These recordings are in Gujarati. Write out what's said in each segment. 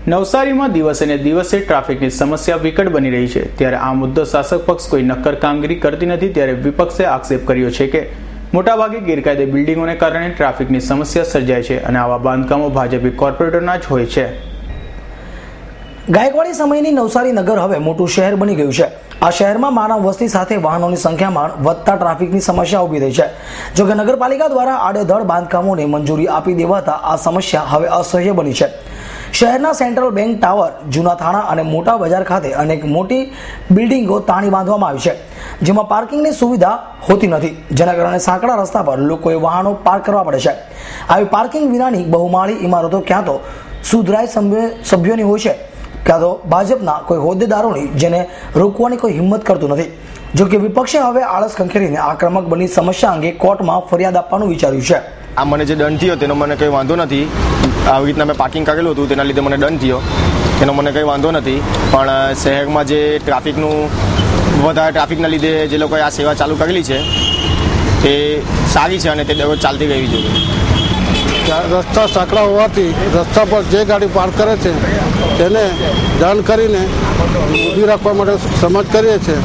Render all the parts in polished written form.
નવસારીમાં દિવસે ને દિવસે ટ્રાફિકની સમસ્યા વિકટ બની રહી છે ત્યારે આ મુદ્દો શાસક પક્ષ કોઈ નક્કર કામગીરી કરતી નથી ત્યારે વિપક્ષે આક્ષેપ કર્યો છે કે મોટાભાગે ગેરકાયદે બિલ્ડિંગોને કારણે ટ્રાફિકની સમસ્યા સર્જાય છે અને આવા બાંધકામો ભાજપી કોર્પોરેટરના જ હોય છે। ગાયકવાડી સમયની નવસારી નગર હવે મોટું શહેર બની ગયું છે। આ શહેરમાં માનવ વસ્તી સાથે વાહનોની સંખ્યામાં વધતા ટ્રાફિકની સમસ્યા ઊભી થઈ છે। જોકે નગરપાલિકા દ્વારા આડેધડ બાંધકામોને મંજૂરી આપી દેવાતા આ સમસ્યા હવે અસહ્ય બની છે। શહેરના સેન્ટ્રલ બેંક ટાવર, જૂના થાણા અને મોટા બજાર ખાતે અનેક મોટી બિલ્ડિંગો તાણી બાંધવામાં આવી છે, જેમાં પાર્કિંગની સુવિધા હોતી નથી, જેના કારણે સાંકડા રસ્તા પર લોકોએ વાહનો પાર્ક કરવા પડે છે। આવી પાર્કિંગ વિનાની બહુમાળી ઇમારતો ક્યાં તો સુધરાય સભ્યોની હોય છે, ક્યાં તો ભાજપના કોઈ હોદ્દેદારોની, જેને રોકવાની કોઈ હિંમત કરતું નથી। જોકે વિપક્ષે હવે આળસ ખંખેરીને આક્રમક બની સમસ્યા અંગે કોર્ટમાં ફરિયાદ આપવાનું વિચાર્યું છે। આ મને જે દંડ થયો તેનો મને કંઈ વાંધો નથી। આવી રીતના મેં પાર્કિંગ કરેલું હતું તેના લીધે મને દંડ થયો, તેનો મને કંઈ વાંધો નથી। પણ શહેરમાં જે વધારે ટ્રાફિકના લીધે જે લોકોએ આ સેવા ચાલુ કરેલી છે તે સારી છે અને તે દરરોજ ચાલતી રહેવી જોઈએ। રસ્તા સાંકડા હોવાથી રસ્તા પર જે ગાડી પાર્ક કરે છે તેને દંડ કરીને ઊભી રાખવા માટે સમજ કરીએ છીએ।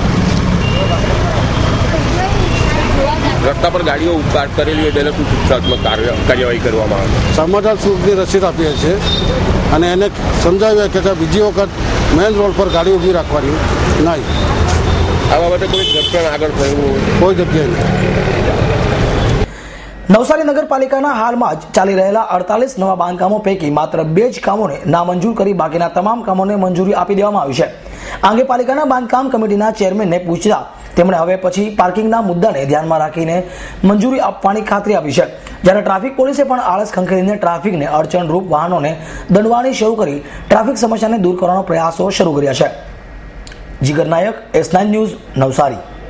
રસ્તા પર ગાડીઓ પાર્ક કરેલી હોય તેને સૂચનાત્મક કાર્યવાહી કરવામાં આવે। સમાધાન સુધની રસીદ આપીએ છીએ અને એને સમજાવીએ કે બીજી વખત મેઇન રોડ પર ગાડી ઊભી રાખવાની નહીં। આ બાબતે કોઈ ઘટના આગળ થયું કોઈ જગ્યાએ નહીં। નવસારી નગરપાલિકાના હાલમાં જ ચાલી રહેલા 48 નવા બાંધકામો પૈકી માત્ર 2 જ કામોને નામંજૂર કરી બાકીના તમામ કામોને મંજૂરી આપી દેવામાં આવી છે। આ અંગે પાલિકાના બાંધકામ કમિટીના ચેરમેનને પૂછતા તેમણે હવે પછી પાર્કિંગના મુદ્દાને ધ્યાનમાં રાખીને મંજૂરી આપવાની ખાતરી આપી છે, જ્યારે ટ્રાફિક પોલીસે પણ આળસ ખંખેરીને ટ્રાફિકને અડચણરૂપ વાહનોને દંડવાની શરૂ કરી ટ્રાફિક સમસ્યાને દૂર કરવાનો પ્રયાસો શરૂ કર્યા છે। Jigar Nayak, S9 news, Navsari.